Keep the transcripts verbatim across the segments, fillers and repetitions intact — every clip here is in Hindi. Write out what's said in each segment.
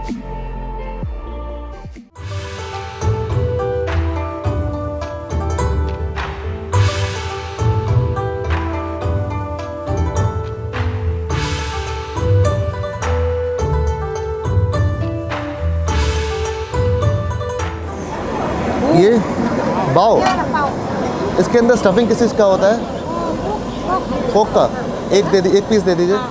ये बाओ, इसके अंदर स्टफिंग किस चीज़ का होता है? पोक का। एक दे दी, एक पीस दे दीजिए।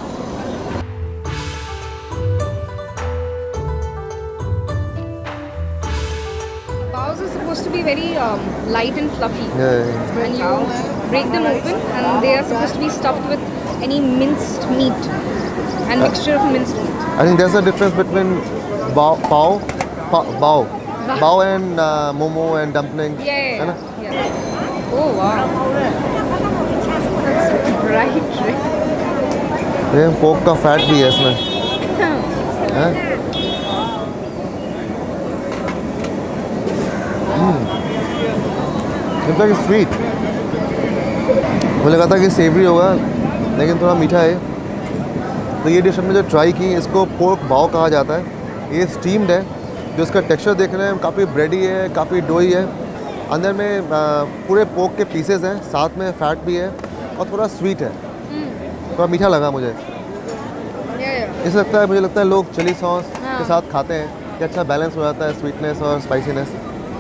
Baos are supposed to be very um, light and fluffy. Yeah, yeah. When you break them open, and they are supposed to be stuffed with any minced meat and mixture of minced meat. I think there's a difference between bao, bao, bao, bao and uh, momo and dumpling. Yeah, है ना? yeah, yeah. Oh wow. That's bright red. ये पोक का फैट भी है इसमें। हैं? इतना कि स्वीट, मुझे लगा था कि सेवरी होगा लेकिन थोड़ा मीठा है। तो ये डिश हमने जो ट्राई की, इसको पोर्क बाओ कहा जाता है। ये स्टीम्ड है। जो इसका टेक्सचर देख रहे हैं काफ़ी ब्रेडी है, काफ़ी डोई है। अंदर में पूरे पोर्क के पीसेस हैं, साथ में फैट भी है और थोड़ा स्वीट है। थोड़ा मीठा लगा मुझे। इसे लगता है, मुझे लगता है लोग चिली सॉस के साथ खाते हैं कि अच्छा बैलेंस हो जाता है स्वीटनेस और स्पाइसीनेस।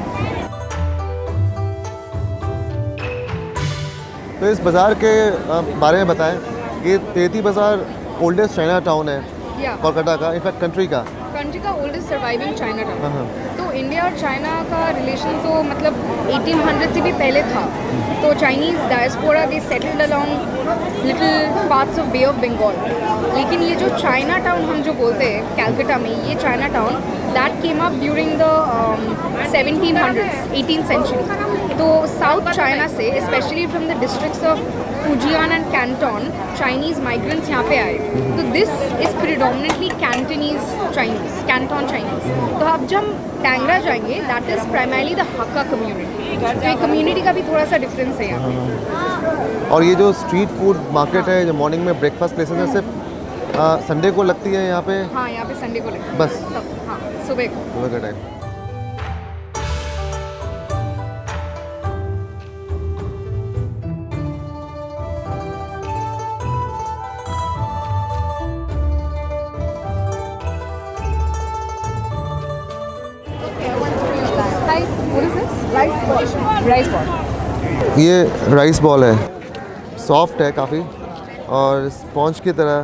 तो इस बाज़ार के बारे में बताएं। ये तेती बाज़ार ओल्डेस्ट चाइना टाउन है कोलकाता का, इनफैक्ट कंट्री का कंट्री का ओल्डेस्ट सर्वाइविंग चाइना टाउन। तो इंडिया और चाइना का रिलेशन तो मतलब अठारह सौ से भी पहले था। तो Chinese diaspora they settled along little parts of bay of Bengal. लेकिन ये जो चाइना टाउन हम जो बोलते हैं कैलकाटा में, ये China town that came up during the seventeen hundreds, eighteen century. तो साउथ चाइना से, specially from the districts of Fujian and Canton, Chinese migrants यहाँ पे आए। तो this is predominantly Cantonese Chinese, Canton Chinese. तो अब जब टैंगरा जाएंगे, that is primarily the Hakka community. तो ये कम्युनिटी का भी थोड़ा सा डिफरेंस है यहाँ पे। और ये जो स्ट्रीट फूड मार्केट है, जो मॉर्निंग में ब्रेकफास्ट प्लेसेस है, सिर्फ संडे को लगती है यहाँ पे? हाँ, यहाँ पे संडे को लगती है बस सब। हाँ, सुबह को, सुबह का टाइम। Rice ball. ये राइस बॉल है, सॉफ्ट है काफ़ी और स्पॉन्ज की तरह।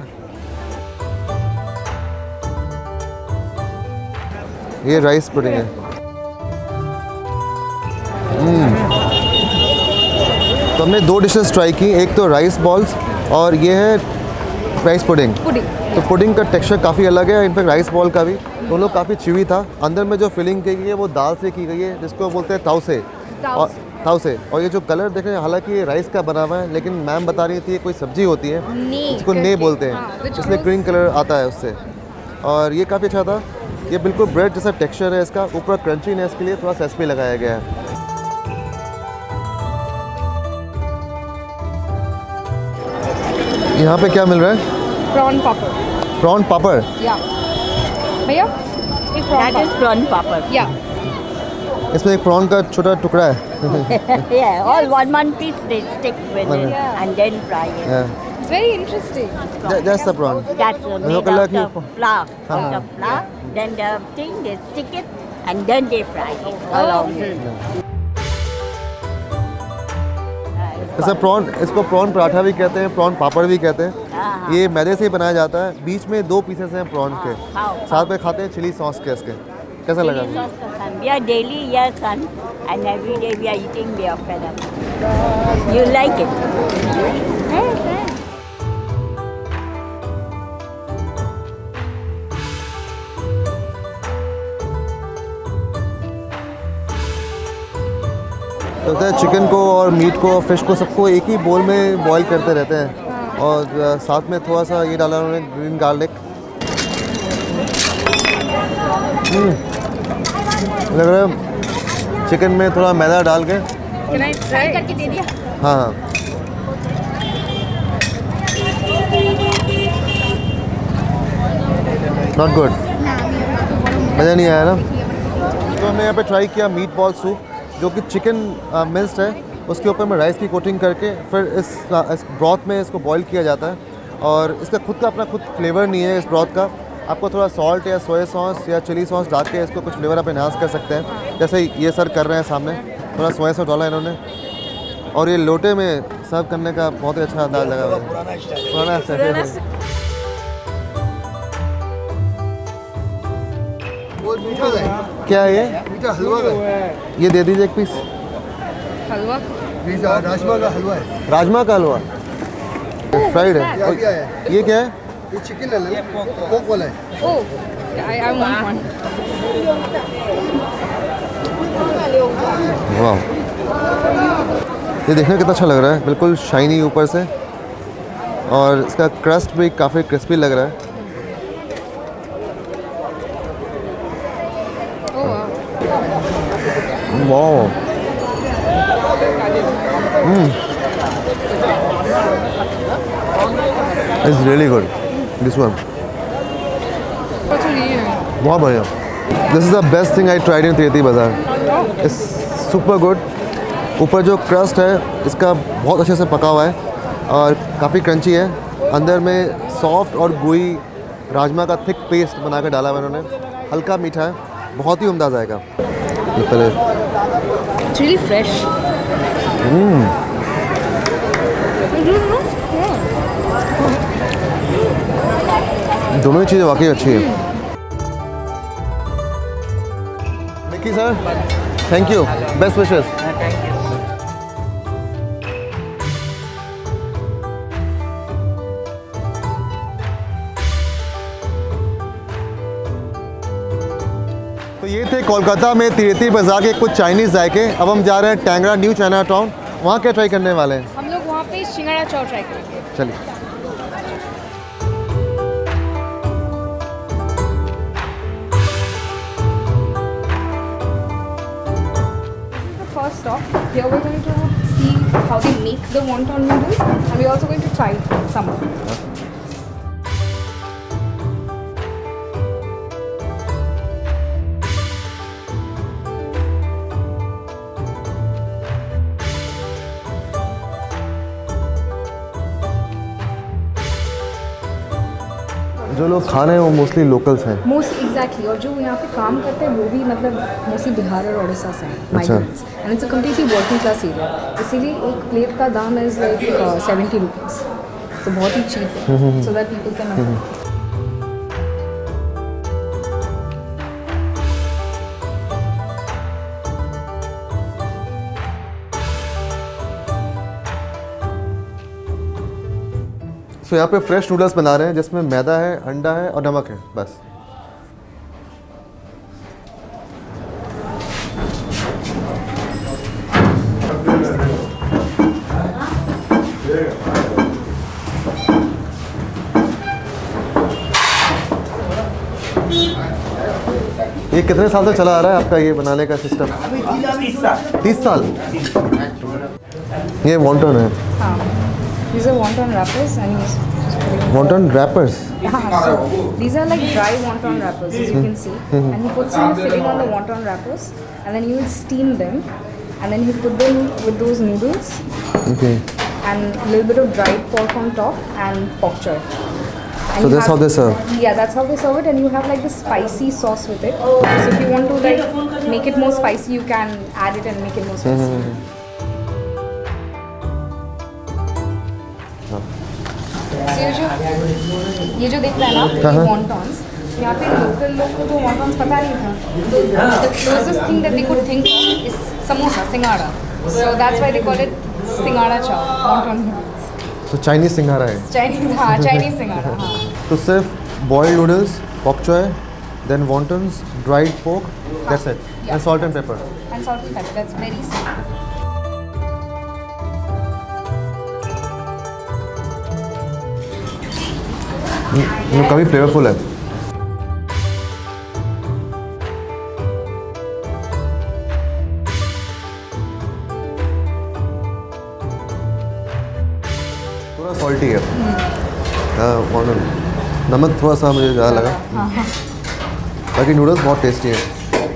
ये राइस पुडिंग है। तो हमने दो डिशेस ट्राई की, एक तो राइस बॉल्स और ये है राइस पुडिंग। पुडिंग तो पुडिंग का टेक्सचर काफ़ी अलग है, इनफैक्ट राइस बॉल का भी दोनों काफ़ी च्यूवी था। अंदर में जो फिलिंग की गई है वो दाल से की गई है, जिसको बोलते हैं ताउसे। और ताउसे और ये जो कलर देख रहे हैं, हालांकि ये राइस का बना हुआ है, लेकिन मैम बता रही थी कोई सब्जी होती है जिसको ने बोलते हैं, इसलिए ग्रीन कलर आता है उससे। और ये काफ़ी अच्छा था। ये बिल्कुल ब्रेड जैसा टेक्सचर है इसका, ऊपर क्रंचीनेस के लिए थोड़ा सेसमी लगाया गया है। यहाँ पे क्या मिल रहा है? प्रॉन पापड़। प्रॉन पापड़? या भैया, एक प्रॉन पापड़। या इसमें एक प्रॉन का छोटा टुकड़ा है। Yeah, all one one piece they stick with it Yeah. and then fry it. Yeah. It's very interesting. That, that's the prawn. That's uh, made look out like of you- flour, हाँ, out हाँ. of flour. Then the thing they stick it and then they fry it along with it. ऐसा प्रॉन, इसको प्रॉन पराठा भी कहते हैं, प्रॉन पापड़ भी कहते हैं। हाँ, ये मैदे से ही बनाया जाता है, बीच में दो पीसेस हैं प्रॉन के, खाओ, साथ में खाते हैं चिली सॉस के इसके। कैसा लगा? Chili sauce ka son. We are daily here, son, and every day we are eating the opera. You like it? तो होता है चिकन को और मीट को, फिश को, सबको एक ही बोल में बॉईल करते रहते हैं और साथ में थोड़ा सा ये डाला उन्होंने ग्रीन गार्लिक। लग रहा है चिकन में थोड़ा मैदा डाल के। Can I try करके दे दिया? हाँ हाँ, नॉट गुड। मज़ा नहीं आया ना। तो हमने यहाँ पे ट्राई किया मीट बॉल सूप, जो कि चिकन मिल्स्ड है, उसके ऊपर में राइस की कोटिंग करके फिर इस इस ब्रॉथ में इसको बॉईल किया जाता है। और इसका खुद का अपना खुद फ्लेवर नहीं है इस ब्रॉथ का। आपको थोड़ा सॉल्ट या सोया सॉस या चिली सॉस डाल के इसको कुछ फ्लेवर आप एनहांस कर सकते हैं, जैसे ये सर कर रहे हैं सामने, थोड़ा सोया सॉस डाला इन्होंने। और ये लोटे में सर्व करने का बहुत ही अच्छा अंदाज लगा हुआ है, पुराना स्टाइल। क्या है ये? मीठा हलवा है। ये दे दीजिए एक पीस। हलवा राजमा का हलवा है। राजमा का हलवा फ्राइड है। ये क्या है? ये क्या है? ये चिकन है, पोक वाला है। Oh I I want one. वाह, ये देखने में कितना अच्छा लग रहा है, बिल्कुल शाइनी ऊपर से, और इसका क्रस्ट भी काफ़ी क्रिस्पी लग रहा है। वाह, it's really good this one, बहुत बढ़िया। This is the best thing I tried in Tirupati Bazaar. It's super good. ऊपर जो क्रस्ट है इसका बहुत अच्छे से पका हुआ है और काफ़ी क्रंची है। अंदर में सॉफ्ट और गोई राजमा का थिक पेस्ट बना कर डाला है उन्होंने। हल्का मीठा है, बहुत ही उम्दा जाएगा। पहले It's really fresh. दोनों ही चीज़ें वाकई अच्छी है। Nicky sir, thank you, best wishes. तो ये थे कोलकाता में तिरुपति बाज़ार के कुछ चाइनीज़ जायके। अब हम जा रहे हैं टैंगरा न्यू चाइना टाउन, वहाँ क्या ट्राई करने वाले हैं? हम लोग वहाँ पे सिंगाड़ा चाव ट्राई करेंगे। चलिए। First stop, here we're going to see how they make the wonton noodles, and we're also going to try some of them. जो लोग खा रहे हैं वो मोस्टली लोकल्स हैं। मोस्ट एग्जैक्टली, और जो यहाँ पे काम करते हैं वो भी मतलब मोस्टली बिहार और उड़ीसा से हैं, migrants, and it's a completely working class area. इसीलिए एक प्लेट का दाम इज़ लाइक सेवेंटी रुपीज़, तो बहुत ही चीप है, so that people can. So यहाँ पे फ्रेश नूडल्स बना रहे हैं जिसमें मैदा है, अंडा है और नमक है, बस। ये कितने साल से चला आ रहा है आपका ये बनाने का सिस्टम? तीस साल। तीस साल। ये वॉन्टन है। हाँ, these are wonton wrappers, and he's just putting it. Wonton wrappers. Yeah, so these are like dry wonton wrappers, as you can see, and he puts in the filling on the wonton wrappers, and then he will steam them, and then he put them with those noodles, Okay. and a little bit of dried pork on top, and pork chop. And So you that's have- how they serve? Yeah, that's how they serve it, and you have like the spicy sauce with it. So if you want to like make it more spicy, you can add it and make it more spicy. So ये जो ये जो देख रहा है ना, ये wontons, यहाँ पे लोकल लोग को तो wontons पता नहीं था, तो the closest thing that they could think of is samosa, सिंगाड़ा. So that's why they call it सिंगाड़ा चाव, wonton noodles. तो चाइनीज सिंघारा है। Chinese, हाँ, Chinese सिंगाड़ा, हाँ. तो सिर्फ boiled noodles, pak choi, then wontons, dried pork, that's it, and salt and pepper. And salt and pepper, that's very simple. ये काफ़ी फ्लेवरफुल है। थोड़ा सॉल्टी है। हाँ, वॉन्टन। नमक थोड़ा सा मुझे ज़्यादा लगा। बाकी नूडल्स बहुत टेस्टी है।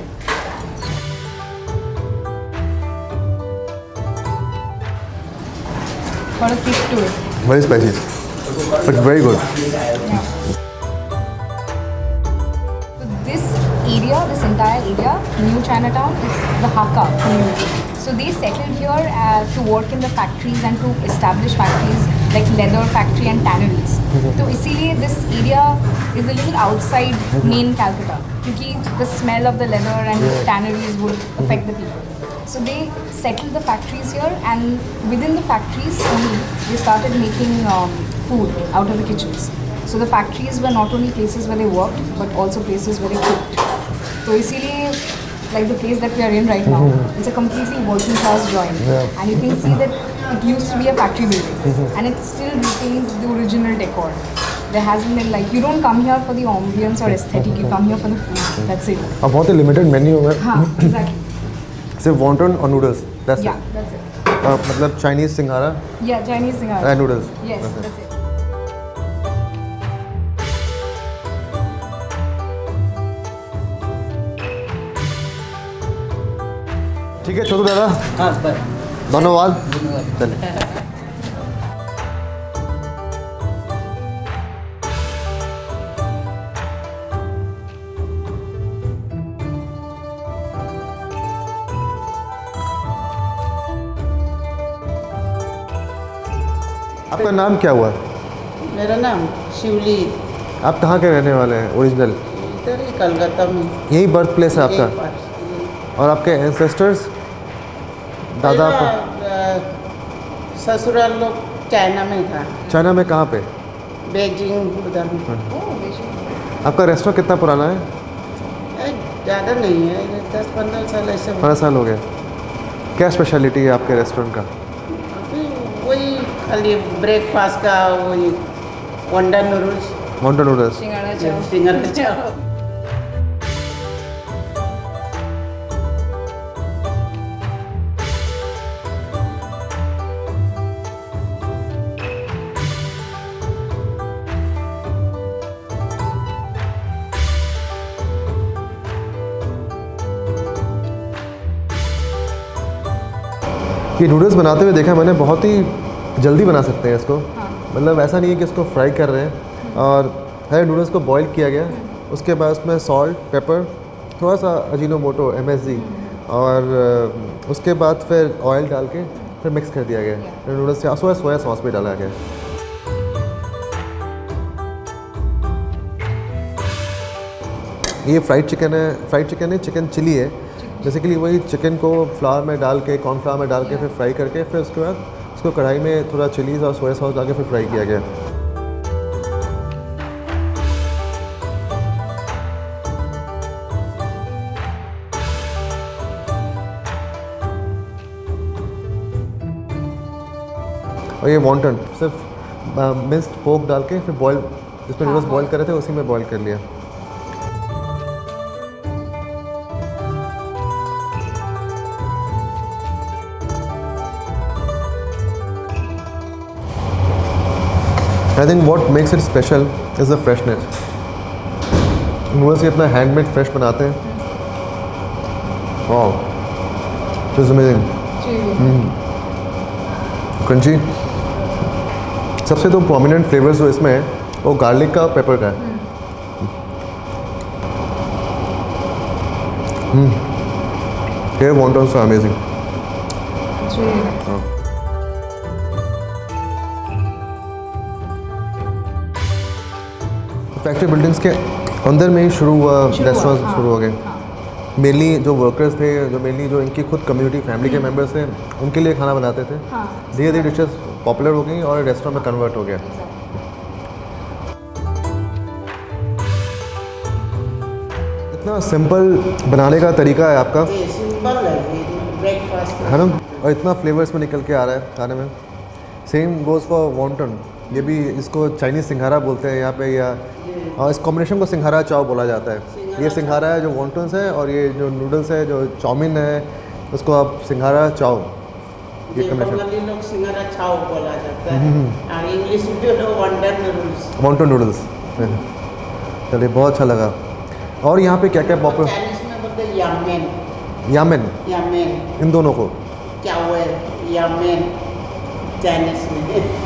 Got a kick to it. Very spicy, but very good. So this area, this entire area, New Chinatown, is the Hakka community. So they settled here uh, to work in the factories and to establish factories like leather factory and tanneries. So इसीलिए this area is a little outside main Calcutta, क्योंकि the smell of the leather and tanneries would affect the people. So they settled the factories here, and within the factories only they started making um, food out of the kitchens. So the factories were not only places where they worked, but also places where they cooked. So इसीलिए like the place that we are in right now, it's a completely working class joint, Yeah. and you can see that it used to be a factory building, and it still retains the original decor. There hasn't been like, you don't come here for the ambience or aesthetic, you come here for the food. That's it. अब बहुत ही लिमिटेड मेन्यू है, हाँ, exactly. सिर्फ वॉन्टन और noodles, that's Yeah, it. that's it. मतलब Chinese singhara Yeah, Chinese Singapore. And noodles. Yes, that's it. ठीक है छोटू दादा, हाँ बस धन्यवाद। चलिए आपका नाम क्या हुआ? मेरा नाम शिवली। आप कहाँ के रहने वाले हैं ओरिजिनल? इधर ही कलकत्ता में। यही बर्थ प्लेस है आपका? एक बार- और आपके एंसेस्टर्स दादा मेरा, पर अ, ससुराल लोग चाइना में था, चाइना में कहाँ पे? बेजिंग उधर में। Oh, Beijing. आपका रेस्टोरेंट कितना पुराना है? ए, ज़्यादा नहीं है, दस पंद्रह साल ऐसे हुए। पंद्रह साल हो गए। क्या स्पेशलिटी है आपके रेस्टोरेंट का? अभी वही खाली ब्रेकफास्ट का वही wonton noodles, mountain noodles. Singara chow. Singara chow. ये नूडल्स बनाते हुए देखा मैंने, बहुत ही जल्दी बना सकते हैं इसको। मतलब ऐसा नहीं है कि इसको फ्राई कर रहे हैं, और हर नूडल्स को बॉईल किया गया, उसके बाद उसमें सॉल्ट, पेपर, थोड़ा सा अजीनोमोटो, एमएसजी, और अ, उसके बाद फिर ऑयल डाल के फिर मिक्स कर दिया गया। फिर नूडल्स से सोया सोया सॉस भी डाला गया। ये फ्राइड चिकन है, फ्राइड चिकन है, चिकन चिली है। बेसिकली वही चिकन को फ्लावर में डाल के, कॉर्नफ्लावर में डाल के फिर फ्राई करके, फिर उसके बाद उसको कढ़ाई में थोड़ा चिलीज़ और सोया सॉस डाल के फिर फ्राई किया गया। और ये वॉन्टन सिर्फ मिक्स्ड पोर्क डाल के फिर बॉयल, जिसमें नूडल्स बॉयल कर रहे थे उसी में बॉयल कर लिया। I think what makes it special is the freshness. Noodles ये अपना हैंडमेड फ्रेश बनाते हैं। Wow, it is amazing, crunchy. सबसे तो प्रोमिनेंट फ्लेवर्स जो इसमें है वो गार्लिक का और पेपर का है। ये wontons are amazing. It's really nice. Factory buildings के अंदर में ही शुरू हुआ, शुरू हुआ, रेस्टोरेंट हाँ, शुरू हो गए। हाँ। मेनली जो वर्कर्स थे, जो मेनली जो इनकी खुद कम्युनिटी फैमिली के मेंबर्स थे, उनके लिए खाना बनाते थे। हाँ। धीरे धीरे डिशेस पॉपुलर हो गई और रेस्टोरेंट में कन्वर्ट हो गया। इतना सिंपल बनाने का तरीका है आपका, ये सिंपल है, ब्रेकफास्ट है ना, और इतना फ्लेवर्स में निकल के आ रहा है खाने में। सेम गोज़ फॉर वॉन्टन, ये भी इसको चाइनीज़ सिंघारा बोलते हैं यहाँ पे, या और इस कॉम्बिनेशन को सिंघारा चाव बोला जाता है। ये सिंघारा है जो वॉन्टन्स है, और ये जो नूडल्स है, जो चाउमीन है, उसको आप सिंघारा चाव, ये कॉम्बिनेशन बंगाली लोग सिंगरा चाव बोला जाता है, और इंग्लिश में जो वंडर नूडल्स। Wonton noodles. चलिए, बहुत अच्छा लगा। और यहाँ पे क्या क्या पॉपुलर? चाइनीज में बोलते हैं यामेन, यामेन, यामेन, इन दोनों को चावे, यामेन, चाइनीज में।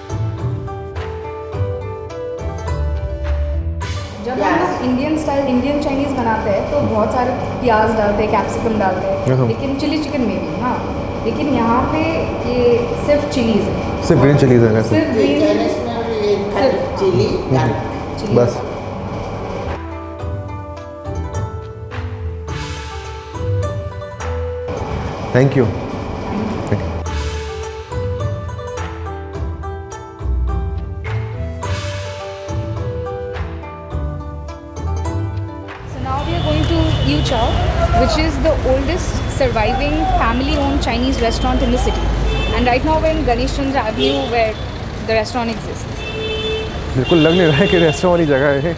जब हम लोग इंडियन स्टाइल इंडियन चाइनीज़ बनाते हैं तो बहुत सारे प्याज डालते हैं, कैप्सिकम डालते हैं, हाँ। लेकिन चिली चिकन में भी हाँ, लेकिन यहाँ पे ये सिर्फ चिलीज़ है, सिर्फ ग्रीन चिलीज है ऐसे? सिर्फ ग्रीन चाइनीज में ये खाली चिली, गार्लिक। चिली बस। Thank you. Yu Chow, which is the oldest surviving family-owned Chinese restaurant in the city. And right now we're in Ganesh Chandra Avenue where the restaurant exists. बिल्कुल लग नहीं रहा है कि रेस्टोरेंट वाली जगह है।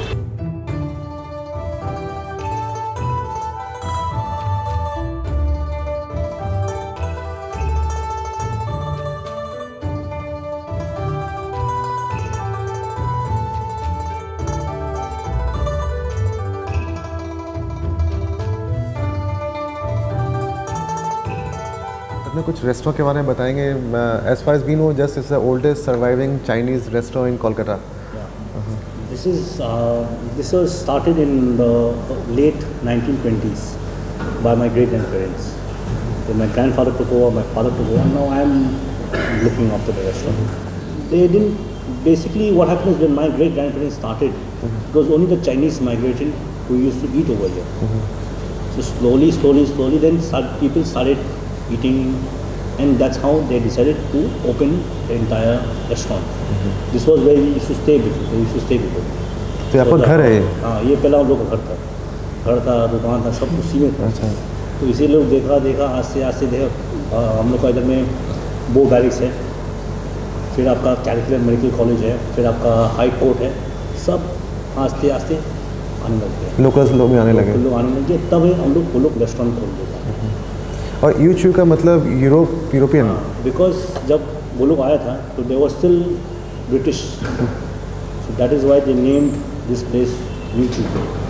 अपने कुछ रेस्टोरेंट के बारे में बताएंगे? As far as we know, just is the oldest surviving Chinese restaurant in Kolkata. This is uh, this was started in the late nineteen twenties by my great grandparents. Then my grandfather took over, my father took over, and now I am looking after the restaurant. They didn't. Basically, what happened is when my great grandparents started, mm-hmm. it was only the Chinese migration who used to eat over here. Mm-hmm. So slowly, slowly, slowly, then start, people started eating, and that's how they decided to open the entire restaurant. Mm-hmm. This was where we used to stay before. We used to stay before. तो यहाँ पर घर है? हाँ, ये पहला हम लोग का घर था, घर था, दुकान था, सब उसी में था। अच्छा। तो इसी लोग देखा देखा आस्ते आस्ते देखा, हम लोग का इधर में बो बैरिक्स है, फिर आपका कैलकुलर मेडिकल कॉलेज है, फिर आपका हाई कोर्ट है, सब आस्ते आस्ते आने लग गए। लोकल्स लोग भी आने लगे? लोग आने लगे, तब हम लोग वो लोग रेस्टोरेंट खोल देगा। और यू चू का मतलब यूरोप यूरोपियन? बिकॉज जब वो लोग आया था तो they were still British, so that is why they named this place Yu Chow.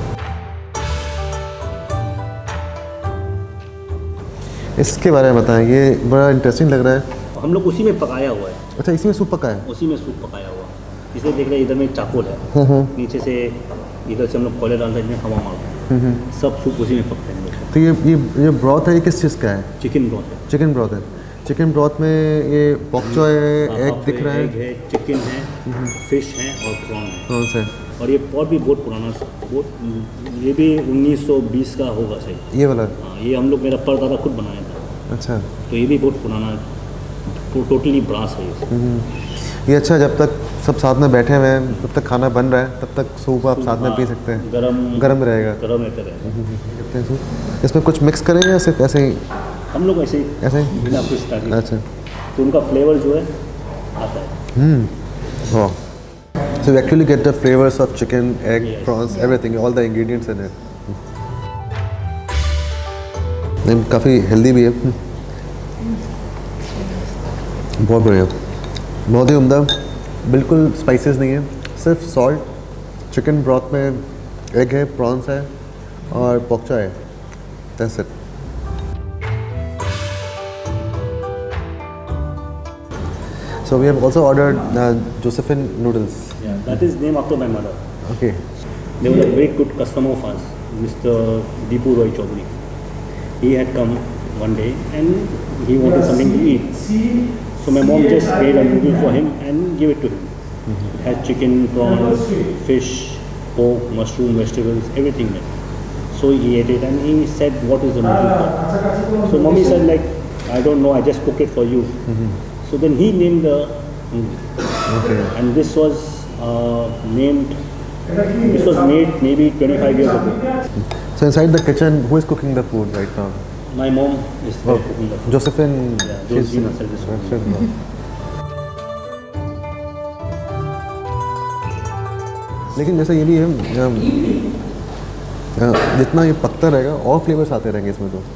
इसके बारे में बताएं, ये बड़ा इंटरेस्टिंग लग रहा है। हम लोग उसी में पकाया हुआ है। अच्छा, इसी में सूप पका है? उसी में सूप पकाया हुआ, इसलिए देख रहे हैं इधर में चाकोल है, नीचे से इधर से हम लोग कोयले डालते हैं, हवा मारते हैं, सब सूप उसी में पकते हैं। तो ये ये ये ब्रॉथ है, ये किस चीज़ का है? चिकन ब्रॉथ है। चिकन ब्रॉथ है। चिकन ब्रॉथ में ये पॉक चॉय है, एग दिख रहा है, एग है, चिकन है, फिश है और प्रॉन है। प्रॉन्स है। और ये पॉट भी बहुत पुराना, बहुत, ये भी उन्नीस सौ बीस का होगा शायद। ये वाला? हाँ, ये हम लोग, मेरा परदादा खुद बनाया था। अच्छा। तो ये भी बहुत पुराना, तो टोटली ब्रास है ये। ये अच्छा, जब तक सब साथ में बैठे हुए हैं, तब तक खाना बन रहा है, तब तक सूप आप साथ में पी सकते हैं। गरम गरम रहेगा। गरम रहता रहेगा। इसमें कुछ मिक्स करेंगे या सिर्फ ऐसे ही? हम लोग ऐसे ही ऐसे ही बिना कुछ डाले। अच्छा। तो उनका फ्लेवर जो है आता है। हम्म, वाह। So you actually get the flavors of chicken, egg, yes. prawns, everything, all the ingredients in it. नहीं, काफ़ी हेल्दी भी है। बहुत बढ़िया, बहुत ही उम्दा, बिल्कुल स्पाइसेस नहीं है, सिर्फ सॉल्ट, चिकन ब्रॉथ में एग है, प्रॉन्स है और पॉक चॉय है। That's it. So we have also ordered uh, Josephine noodles. Yeah, that is named after my mother. Okay. They were a very good customer of ours, Mister Deepu Roy Chaudhary. He had come one day and he wanted something to eat. So my mom just made a noodle for him and gave it to him. Mm-hmm. It had chicken, prawns, fish, pork, mushroom, vegetables, everything there. So he ate it and he said, "What is the noodle for?" So mommy said, like, "I don't know, I just cooked it for you." Mm-hmm. So then he named the noodle. Okay. And this was uh, named, this was made maybe twenty-five years ago. So inside the kitchen, who is cooking the food right now? My mom is Oh, cooking the food. Josephine. Yeah, she's Josephine herself is cooking. लेकिन जैसे ये भी है, अम, अ, जितना ये पकता रहेगा और फ्लेवर्स आते रहेंगे इसमें तो।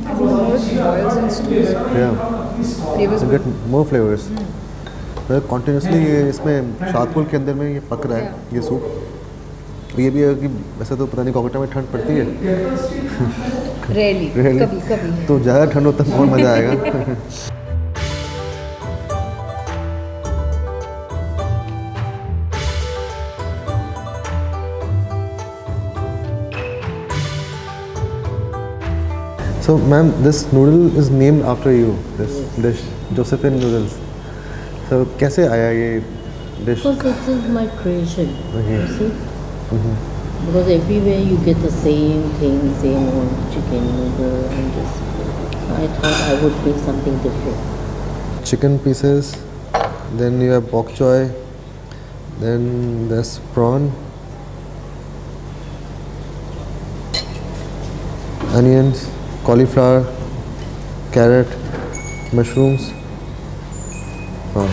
Flavors get more flavours. Continuously ये इसमें शाहपुर के अंदर में ये पक रहा है, ये सूप। ये भी है कि वैसे तो पता नहीं कोलकाता में ठंड पड़ती है रेयरली, Really? कभी कभी। तो ज़्यादा ठंड होता है बहुत मज़ा आएगा So, ma'am, this noodle is named after you. This dish, Josephine noodles. So, कैसे आया ये dish? Because it is my creation. Okay. You see? Because everywhere you get the same thing, same old chicken noodle and this. I thought I would make something different. Chicken pieces, then you have bok choy, then there's prawn, onions, cauliflower, carrot, mushrooms. Wow.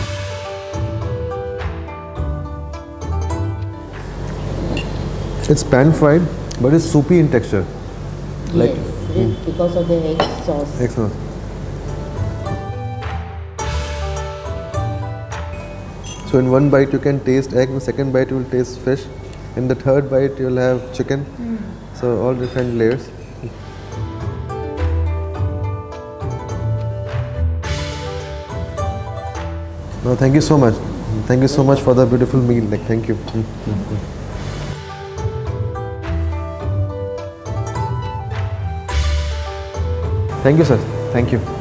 It's pan fried, but it's soupy in texture. Like Yes, it is because of the egg sauce. excellent. So in one bite you can taste egg, in the second bite you will taste fish, in the third bite you will have chicken. So all different layers. No, thank you so much. Thank you so much for the beautiful meal. Like, thank you. Mm, mm, mm. Thank you, sir. Thank you.